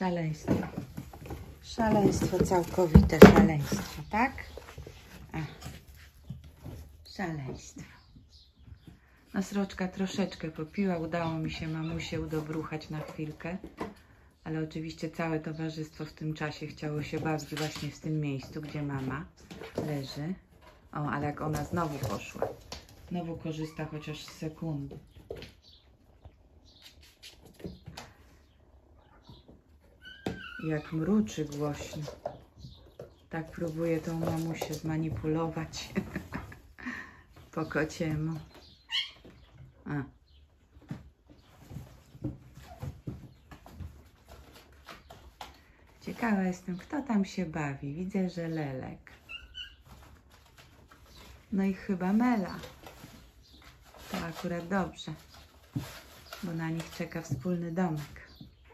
Szaleństwo. Szaleństwo, całkowite szaleństwo, tak? A. Szaleństwo. No, Sroczka troszeczkę popiła. Udało mi się mamusię udobruchać na chwilkę. Ale oczywiście całe towarzystwo w tym czasie chciało się bawić właśnie w tym miejscu, gdzie mama leży. O, ale jak ona znowu poszła. Znowu korzysta chociaż z sekundy. Jak mruczy głośno. Tak próbuje tą mamusię zmanipulować po kociemu. A. Ciekawa jestem, kto tam się bawi. Widzę, że Lelek. No i chyba Mela. To akurat dobrze, bo na nich czeka wspólny domek.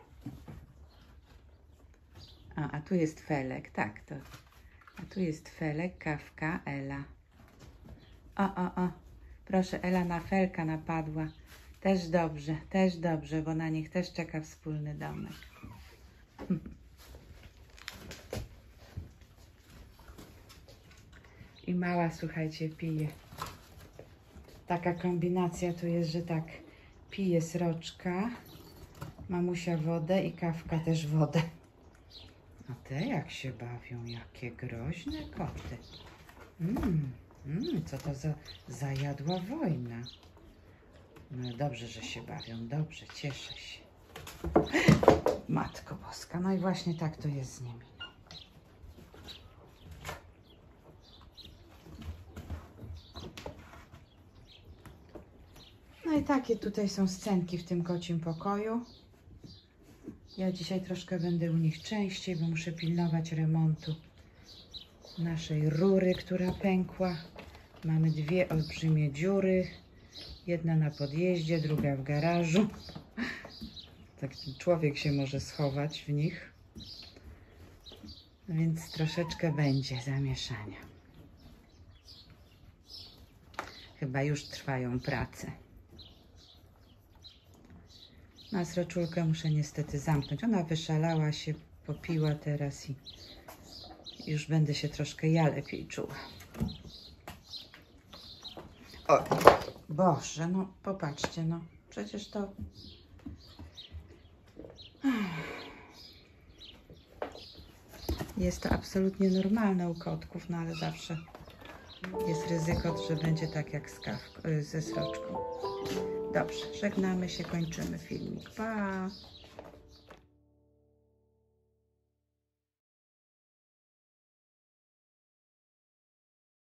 A tu jest Felek, tak to. A tu jest Felek, Kawka, Ela. O. Proszę, Ela na Felka napadła. Też dobrze, bo na nich też czeka wspólny domek. I mała, słuchajcie, pije. Taka kombinacja tu jest, że tak pije Sroczka, mamusia wodę i Kawka też wodę. A te jak się bawią, jakie groźne koty. Co to za zajadła wojna. No dobrze, że się bawią, dobrze, cieszę się. Matko Boska, no i właśnie tak to jest z nimi. No i takie tutaj są scenki w tym kocim pokoju. Ja dzisiaj troszkę będę u nich częściej, bo muszę pilnować remontu naszej rury, która pękła. Mamy dwie olbrzymie dziury. Jedna na podjeździe, druga w garażu. Tak człowiek się może schować w nich. Więc troszeczkę będzie zamieszania. Chyba już trwają prace. No, a Sroczulkę muszę niestety zamknąć. Ona wyszalała się, popiła teraz i już będę się troszkę ja lepiej czuła. O, Boże, no popatrzcie, no przecież to... Jest to absolutnie normalne u kotków, no ale zawsze jest ryzyko, że będzie tak jak ze Sroczką. Dobrze, żegnamy się, kończymy filmik. Pa!